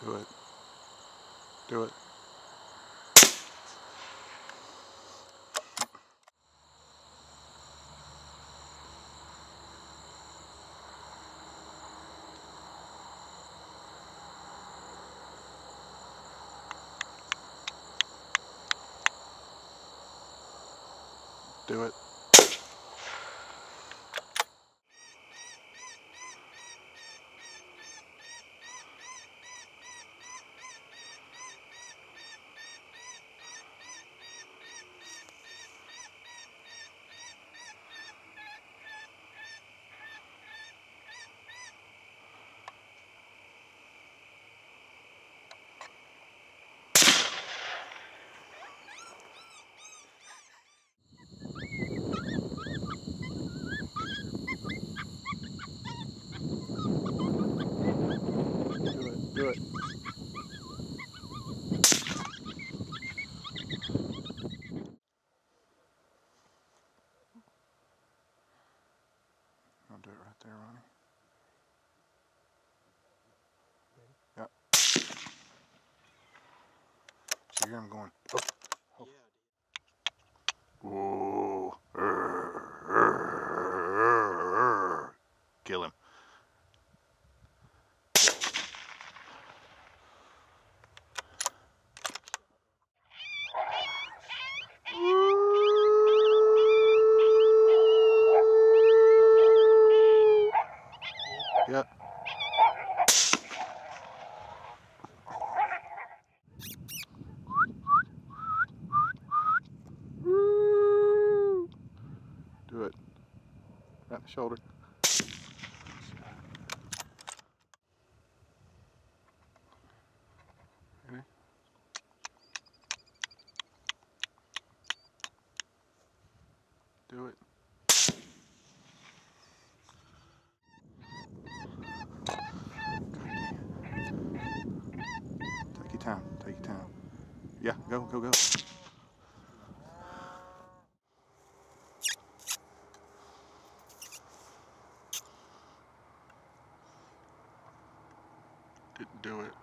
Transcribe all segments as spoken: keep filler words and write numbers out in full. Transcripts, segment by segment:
Do it. Do it. Do it. Do it. I'll do it right there, Ronnie. Yep. So you hear him going, oh, oh. Whoa. Urgh, urgh, urgh. Kill him. Yep. Do it. Right in the shoulder. Ready? Do it. Take your time. Take your time. Yeah, go, go, go. Didn't do it.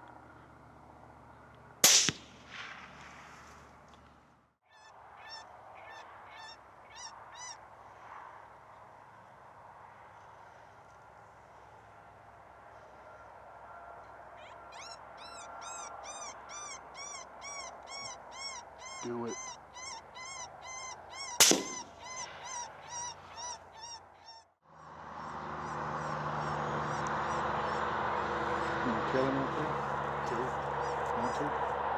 Do it. You gonna kill him right there? Do it. Want to?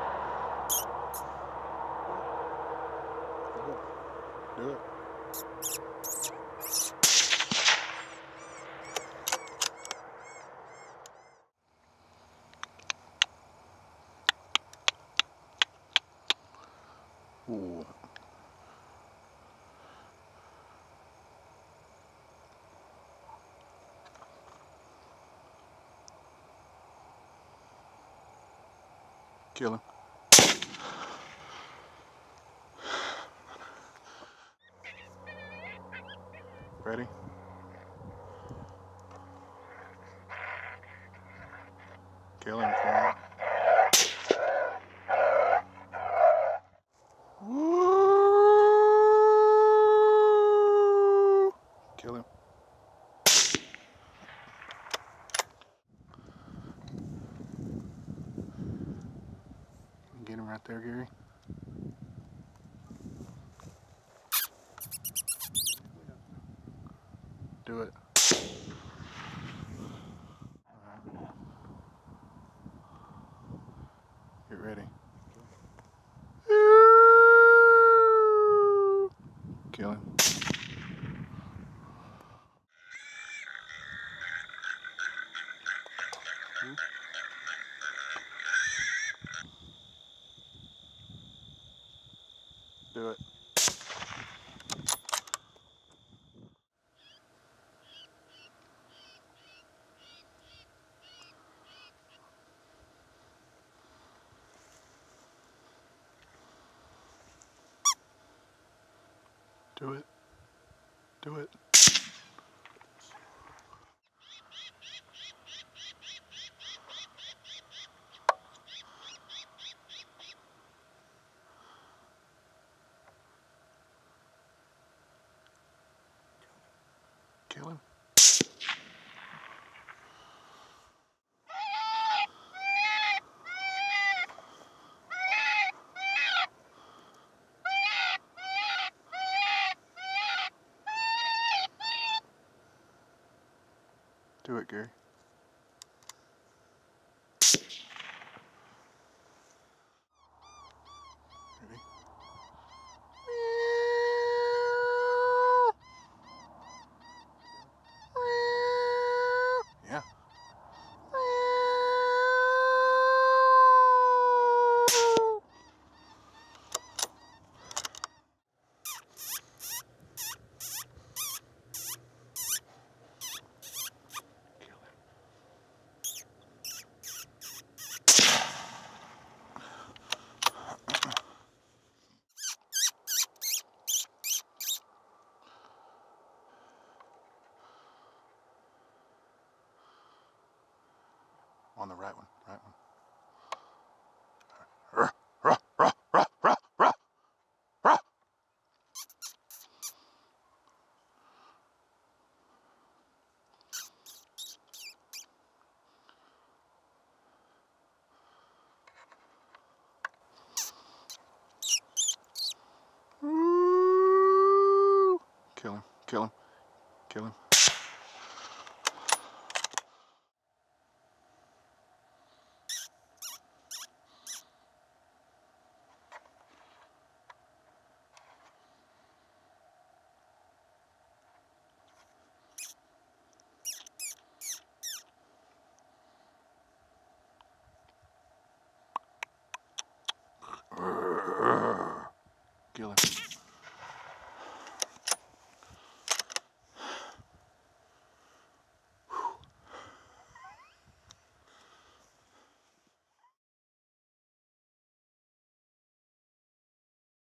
Do it. Do it. Ooh. Kill him. Ready? Kill him, kill him. Woo! Kill him. Get him right there, Gary. Do it. Alright. Get ready. Kill him. Do it. Do it. Do it. Do it, Gary. Ready? Yeah. On the right one, right one. Ruh, ruh, ruh, ruh, ruh, ruh, ruh. Ooh. Kill him, kill him, kill him. Kill him.